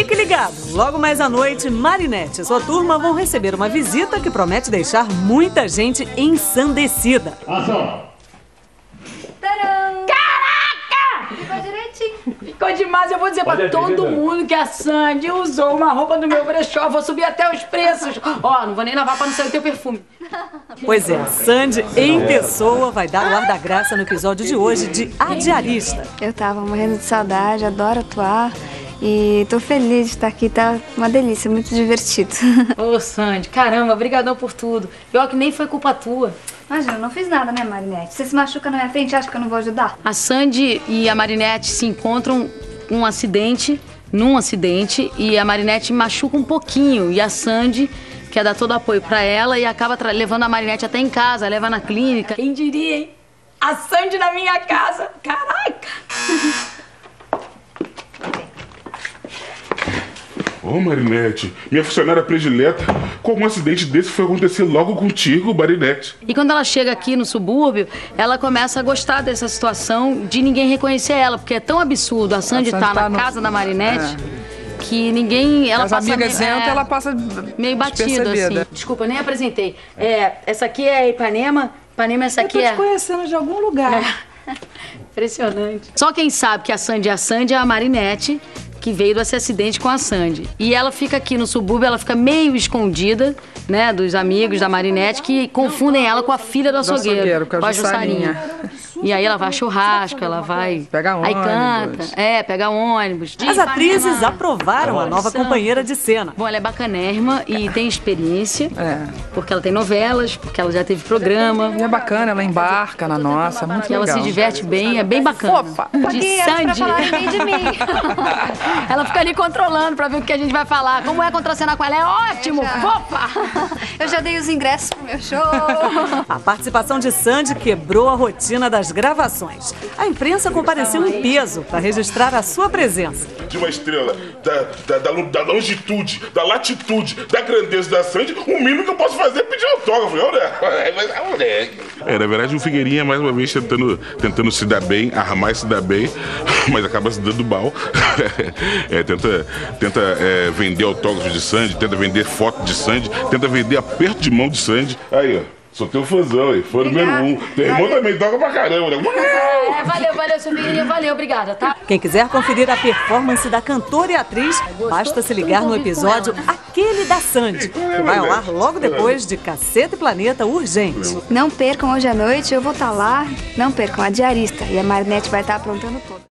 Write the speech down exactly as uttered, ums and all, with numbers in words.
Fique ligado, logo mais à noite, Marinette e sua turma vão receber uma visita que promete deixar muita gente ensandecida. Ação! Tcharam! Caraca! Ficou direitinho. Ficou demais, eu vou dizer Pode pra todo atender, mundo que a Sandy usou uma roupa do meu brechó, vou subir até os preços. Ó, não vou nem lavar pra não sair o teu perfume. Pois é, Sandy em pessoa vai dar o ar da graça no episódio de hoje de A Diarista. Eu tava morrendo de saudade, adoro atuar. E tô feliz de estar aqui, tá uma delícia, muito divertido. Ô, Sandy, caramba, brigadão por tudo. Pior que nem foi culpa tua. Imagina, eu não fiz nada, né, Marinette? Você se machuca na minha frente, acha que eu não vou ajudar? A Sandy e a Marinette se encontram num acidente, num acidente, e a Marinette machuca um pouquinho, e a Sandy quer dar todo o apoio pra ela e acaba levando a Marinette até em casa, leva na clínica. Quem diria, hein? A Sandy na minha casa, caraca! Ô, oh, Marinette, minha funcionária predileta, como um acidente desse foi acontecer logo contigo, Marinette? E quando ela chega aqui no subúrbio, ela começa a gostar dessa situação de ninguém reconhecer ela, porque é tão absurdo a Sandy estar tá na no... casa da Marinette é. que ninguém... Ela As passa amigas meio, entram, é, ela passa meio batida, assim. Desculpa, nem apresentei. É, essa aqui é Ipanema, Ipanema essa aqui Eu tô é... te conhecendo de algum lugar. É. Impressionante. Só quem sabe que a Sandy é a Sandy é a Marinette, que veio desse acidente com a Sandy. E ela fica aqui no subúrbio, ela fica meio escondida, né, dos amigos da Marinette, que confundem ela com a filha do açougueiro. açougueiro, com a com a Jussarinha. E aí ela vai a churrasco, ela vai... Pega aí ônibus. canta, é, pega ônibus. As atrizes aprovaram a nova companheira de cena. Bom, ela é bacanérrima e tem experiência, É. porque ela tem novelas, porque ela já teve programa. E é bacana, ela embarca na nossa, muito E ela legal. se diverte bem, é bem bacana. Fofa. De Paguei elas pra Sandy. falarem bem de mim. Ela fica ali controlando pra ver o que a gente vai falar. Como é contracenar com ela? É ótimo! Fofa! Eu já dei os ingressos pro meu show. A participação de Sandy quebrou a rotina das gravações. A imprensa compareceu em peso para registrar a sua presença. De uma estrela, da, da, da, da longitude, da latitude, da grandeza da Sandy, o mínimo que eu posso fazer é pedir autógrafo, né? Mas é moleque. É, na verdade, o Figueirinha, mais uma vez, tentando, tentando se dar bem, armar e se dar bem, mas acaba se dando mal. É, tenta tenta é, vender autógrafo de Sandy, tenta vender foto de Sandy, tenta vender aperto de mão de Sandy. Aí, ó. Sou teu fãzão, hein? Fã número um. Teu irmão também toca pra caramba, né? É, valeu, valeu, seu Figueirinha, valeu, obrigada, tá? Quem quiser conferir a performance da cantora e atriz, basta se ligar no episódio Aquele da Sandy, que vai ao ar logo depois de Caceta e Planeta Urgente. Não percam hoje à noite, eu vou estar lá. Não percam a Diarista. E a Marinette vai estar aprontando tudo.